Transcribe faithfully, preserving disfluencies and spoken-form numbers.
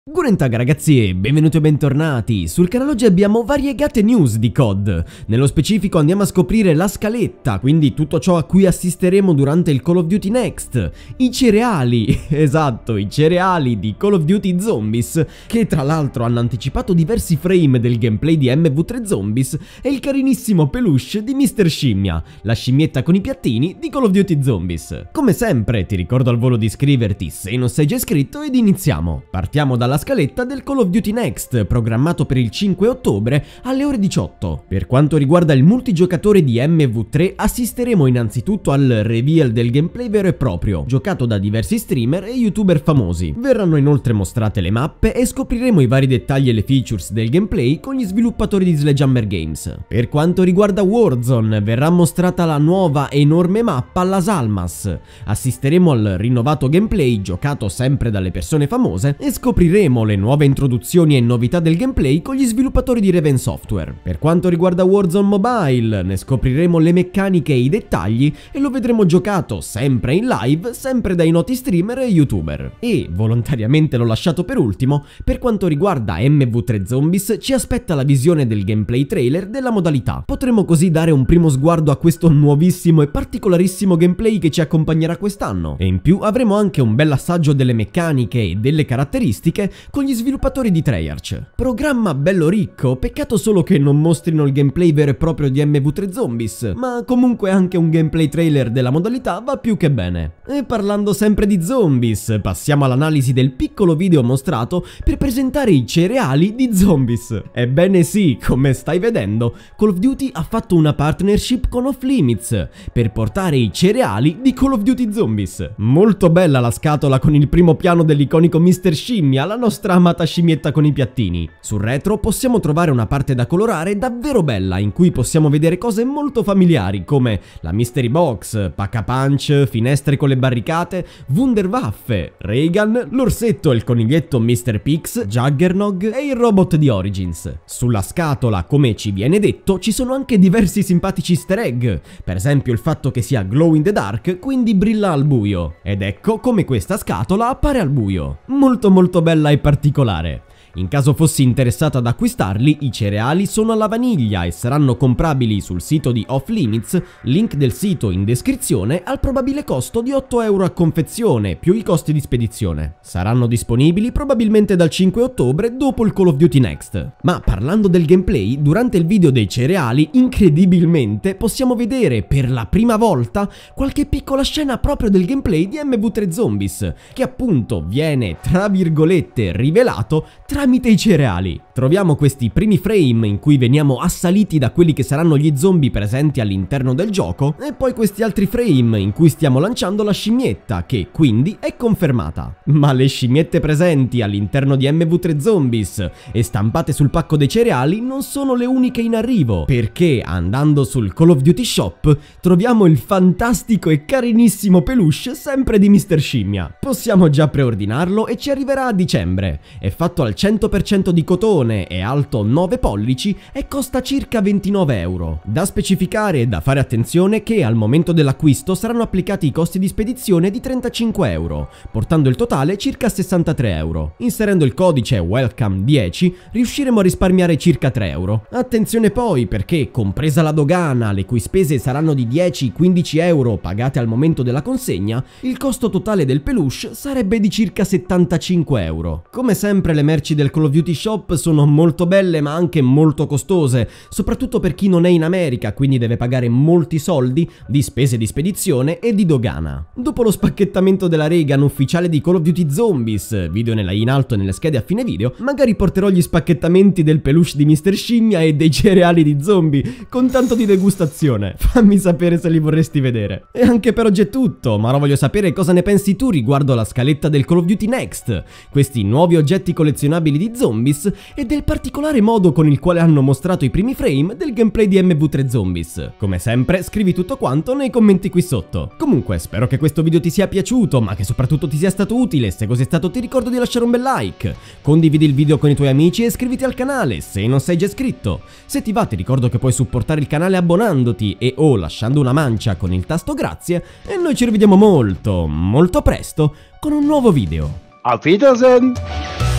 Guten Tag ragazzi e benvenuti o bentornati. Sul canale oggi abbiamo variegate news di C O D. Nello specifico andiamo a scoprire la scaletta, quindi tutto ciò a cui assisteremo durante il Call of Duty Next. I cereali, esatto, i cereali di Call of Duty Zombies, che tra l'altro hanno anticipato diversi frame del gameplay di M V tre Zombies, e il carinissimo peluche di mister Scimmia, la scimmietta con i piattini di Call of Duty Zombies. Come sempre ti ricordo al volo di iscriverti se non sei già iscritto ed iniziamo. Partiamo dalla scaletta del Call of Duty Next, programmato per il cinque ottobre alle ore diciotto. Per quanto riguarda il multigiocatore di M V tre, assisteremo innanzitutto al reveal del gameplay vero e proprio, giocato da diversi streamer e youtuber famosi. Verranno inoltre mostrate le mappe e scopriremo i vari dettagli e le features del gameplay con gli sviluppatori di Sledgehammer Games. Per quanto riguarda Warzone, verrà mostrata la nuova enorme mappa Las Almas. Assisteremo al rinnovato gameplay giocato sempre dalle persone famose e scopriremo le nuove introduzioni e novità del gameplay con gli sviluppatori di Raven Software. Per quanto riguarda Warzone Mobile, ne scopriremo le meccaniche e i dettagli e lo vedremo giocato sempre in live, sempre dai noti streamer e youtuber. E, volontariamente l'ho lasciato per ultimo, per quanto riguarda M V tre Zombies ci aspetta la visione del gameplay trailer della modalità. Potremo così dare un primo sguardo a questo nuovissimo e particolarissimo gameplay che ci accompagnerà quest'anno. E in più avremo anche un bel assaggio delle meccaniche e delle caratteristiche con gli sviluppatori di Treyarch. Programma bello ricco, peccato solo che non mostrino il gameplay vero e proprio di M V tre Zombies, ma comunque anche un gameplay trailer della modalità va più che bene. E parlando sempre di Zombies, passiamo all'analisi del piccolo video mostrato per presentare i cereali di Zombies. Ebbene sì, come stai vedendo, Call of Duty ha fatto una partnership con Off Limits per portare i cereali di Call of Duty Zombies. Molto bella la scatola con il primo piano dell'iconico mister Scimmia, la nostra amata scimmietta con i piattini. Sul retro possiamo trovare una parte da colorare davvero bella in cui possiamo vedere cose molto familiari come la mystery box, pack-a-punch, finestre con le barricate, Wunderwaffe, Reagan, l'orsetto e il coniglietto mister Pix, Juggernog e il robot di Origins. Sulla scatola, come ci viene detto, ci sono anche diversi simpatici easter egg, per esempio il fatto che sia glow in the dark, quindi brilla al buio. Ed ecco come questa scatola appare al buio. Molto molto bella e particolare. In caso fossi interessato ad acquistarli, i cereali sono alla vaniglia e saranno comprabili sul sito di Off Limits, link del sito in descrizione, al probabile costo di otto euro a confezione, più i costi di spedizione. Saranno disponibili probabilmente dal cinque ottobre dopo il Call of Duty Next. Ma parlando del gameplay, durante il video dei cereali, incredibilmente, possiamo vedere per la prima volta qualche piccola scena proprio del gameplay di M V tre Zombies, che appunto viene, tra virgolette, rivelato tra tramite i cereali. Troviamo questi primi frame in cui veniamo assaliti da quelli che saranno gli zombie presenti all'interno del gioco e poi questi altri frame in cui stiamo lanciando la scimmietta, che quindi è confermata. Ma le scimmiette presenti all'interno di M V tre Zombies e stampate sul pacco dei cereali non sono le uniche in arrivo, perché andando sul Call of Duty Shop troviamo il fantastico e carinissimo peluche sempre di mister Scimmia. Possiamo già preordinarlo e ci arriverà a dicembre. È fatto al cento per cento di cotone, è alto nove pollici e costa circa ventinove euro. Da specificare e da fare attenzione che al momento dell'acquisto saranno applicati i costi di spedizione di trentacinque euro, portando il totale circa sessantatré euro. Inserendo il codice welcome dieci riusciremo a risparmiare circa tre euro. Attenzione poi perché, compresa la dogana, le cui spese saranno di dieci quindici euro pagate al momento della consegna, il costo totale del peluche sarebbe di circa settantacinque euro. Come sempre le merci del Call of Duty Shop sono molto belle ma anche molto costose, soprattutto per chi non è in America, quindi deve pagare molti soldi di spese di spedizione e di dogana. Dopo lo spacchettamento della Reagan ufficiale di Call of Duty Zombies, video nella in alto e nelle schede a fine video, magari porterò gli spacchettamenti del peluche di mister Scimmia e dei cereali di zombie, con tanto di degustazione. Fammi sapere se li vorresti vedere. E anche per oggi è tutto, ma ora voglio sapere cosa ne pensi tu riguardo alla scaletta del Call of Duty Next, questi nuovi oggetti collezionabili di Zombies e del particolare modo con il quale hanno mostrato i primi frame del gameplay di M V tre Zombies. Come sempre, scrivi tutto quanto nei commenti qui sotto. Comunque, spero che questo video ti sia piaciuto, ma che soprattutto ti sia stato utile. Se così è stato, ti ricordo di lasciare un bel like, condividi il video con i tuoi amici e iscriviti al canale se non sei già iscritto. Se ti va, ti ricordo che puoi supportare il canale abbonandoti e o lasciando una mancia con il tasto grazie, e noi ci rivediamo molto, molto presto con un nuovo video. Auf Wiedersehen!